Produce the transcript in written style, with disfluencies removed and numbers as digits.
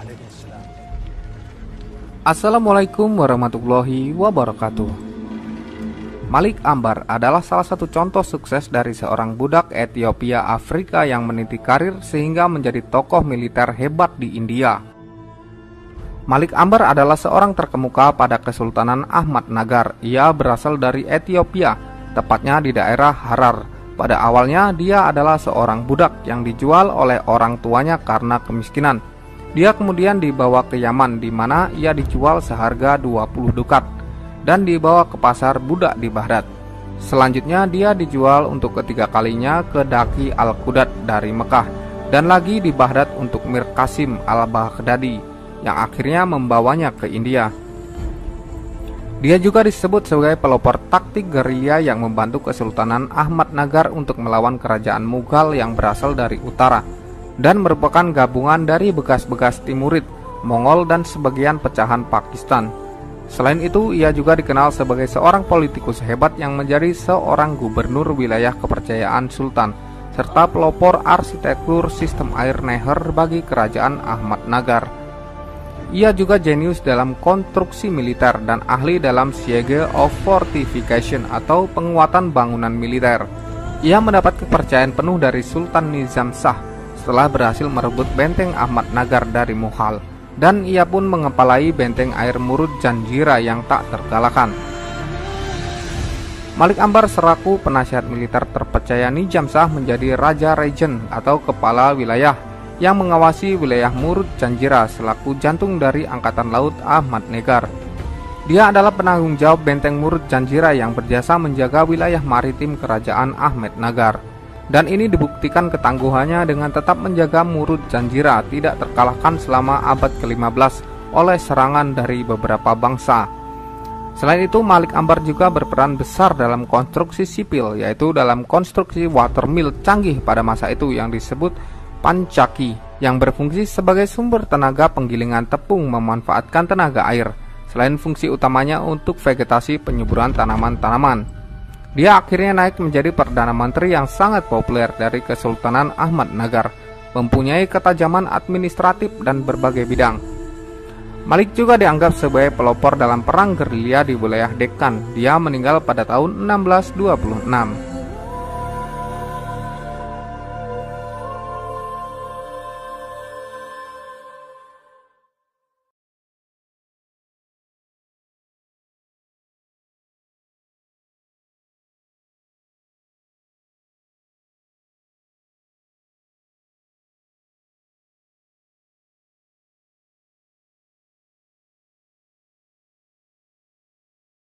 Assalamualaikum warahmatullahi wabarakatuh. Malik Ambar adalah salah satu contoh sukses dari seorang budak Ethiopia Afrika yang meniti karir sehingga menjadi tokoh militer hebat di India. Malik Ambar adalah seorang terkemuka pada Kesultanan Ahmad Nagar. Ia berasal dari Ethiopia, tepatnya di daerah Harar. Pada awalnya dia adalah seorang budak yang dijual oleh orang tuanya karena kemiskinan. Dia kemudian dibawa ke Yaman di mana ia dijual seharga 20 dukat dan dibawa ke pasar budak di Baghdad. Selanjutnya dia dijual untuk ketiga kalinya ke Daki Al-Qudat dari Mekah dan lagi di Baghdad untuk Mir Qasim Al-Baghdadi yang akhirnya membawanya ke India. Dia juga disebut sebagai pelopor taktik gerilya yang membantu Kesultanan Ahmad Nagar untuk melawan kerajaan Mughal yang berasal dari utara dan merupakan gabungan dari bekas-bekas Timurid, Mongol dan sebagian pecahan Pakistan. Selain itu, ia juga dikenal sebagai seorang politikus hebat yang menjadi seorang gubernur wilayah kepercayaan Sultan, serta pelopor arsitektur sistem air Nehar bagi kerajaan Ahmad Nagar. Ia juga jenius dalam konstruksi militer dan ahli dalam siege of fortification atau penguatan bangunan militer. Ia mendapat kepercayaan penuh dari Sultan Nizam Shah setelah berhasil merebut benteng Ahmad Nagar dari Mughal, dan ia pun mengepalai benteng air Murud Janjira yang tak terkalahkan. Malik Ambar selaku penasihat militer terpercaya Nizam Shah menjadi Raja Regen atau kepala wilayah yang mengawasi wilayah Murud Janjira selaku jantung dari Angkatan Laut Ahmad Nagar. Dia adalah penanggung jawab benteng Murud Janjira yang berjasa menjaga wilayah maritim kerajaan Ahmad Nagar. Dan ini dibuktikan ketangguhannya dengan tetap menjaga Murud Janjira tidak terkalahkan selama abad ke-15 oleh serangan dari beberapa bangsa. Selain itu, Malik Ambar juga berperan besar dalam konstruksi sipil, yaitu dalam konstruksi watermill canggih pada masa itu yang disebut Pancaki, yang berfungsi sebagai sumber tenaga penggilingan tepung memanfaatkan tenaga air, selain fungsi utamanya untuk vegetasi penyuburan tanaman-tanaman. Dia akhirnya naik menjadi Perdana Menteri yang sangat populer dari Kesultanan Ahmad Nagar, mempunyai ketajaman administratif dan berbagai bidang. Malik juga dianggap sebagai pelopor dalam perang gerilya di wilayah Dekkan. Dia meninggal pada tahun 1626.